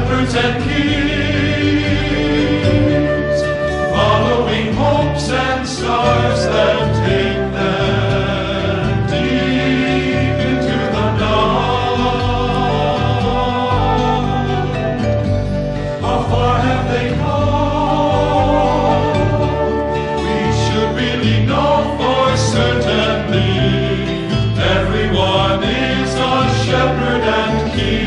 shepherds and kings, following hopes and stars that take them deep into the night. How far have they come? We should really know for certainly. Everyone is a shepherd and king.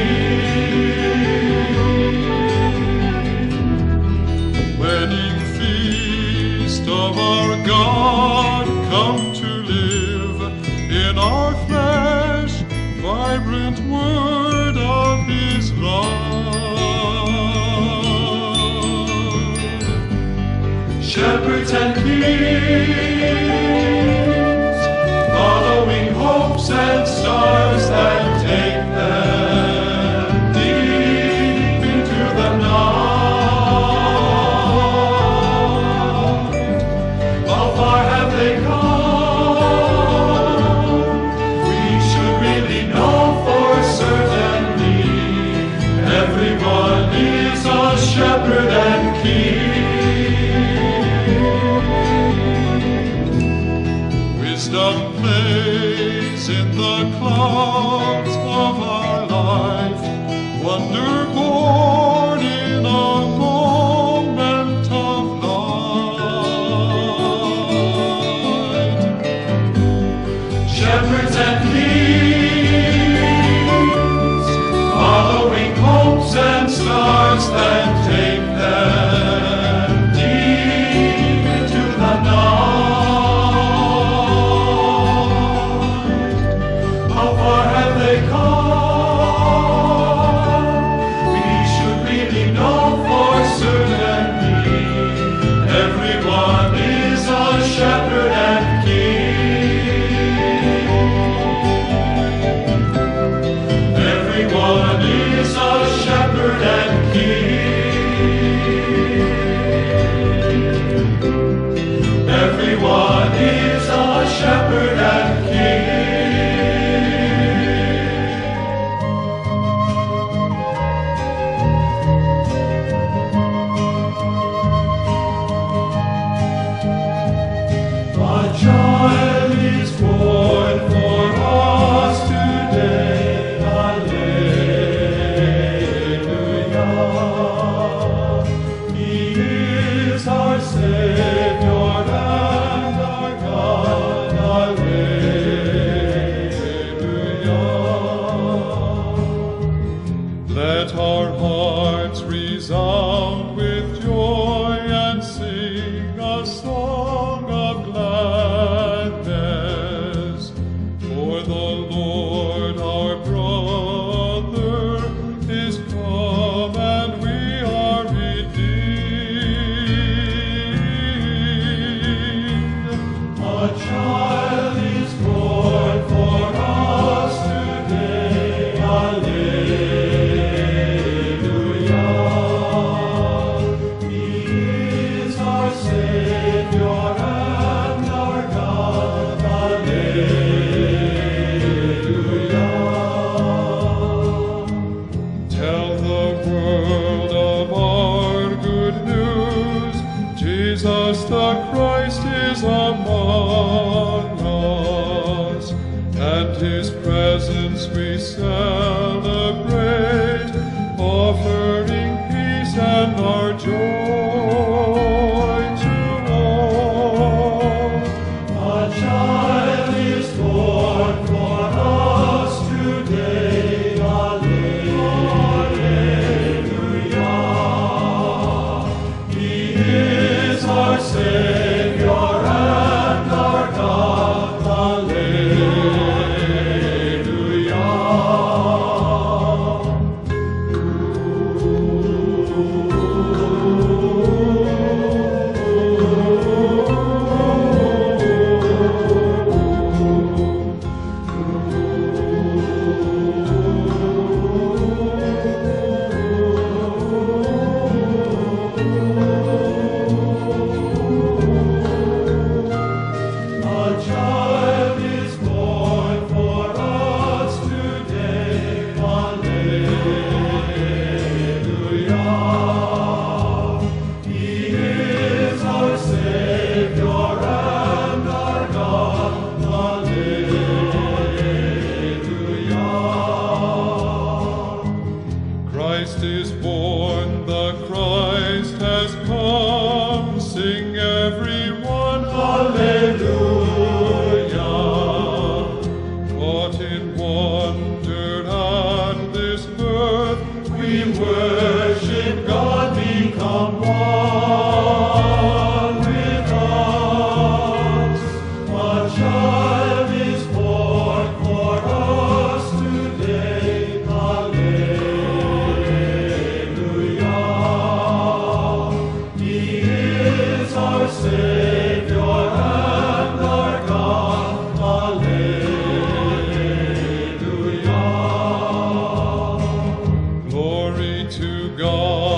Wedding feast of our God, come to live in our flesh, vibrant word of His love. Shepherds and kings, following hopes and stars that take them deep into the night. How far have they come? We should really know for certainty. Everyone is a shepherd and king. Wisdom plays in the clouds of our life, wonder born in a moment of light. Shepherds and kings, following hopes and stars that take them deep into the night. How far have they come? We should really know for certainty. Everyone is a shepherd and king. Everyone is a shepherd and king. Everyone is a shepherd and king. A child is born for us today, Alleluia. He is our Savior and our God, Alleluia. Let our hearts resound with joy and sing a song of gladness, for the Lord our brother is come, and we are redeemed. A child is born for us today, Alleluia. He is our Savior and our God, Alleluia. Tell the world of our good news. Jesus the Christ is among us, and His presence we celebrate, offering peace and our joy to all. A child is born for us today, Alleluia. He is our Savior and our God, Alleluia. Ooh. Christ is born, the Christ has come. Sing everyone, Alleluia. Caught in wonder at this birth, we worship God become one with us. A child is born for us today. Alleluia. He is our Savior and our God. Alleluia. Glory to God.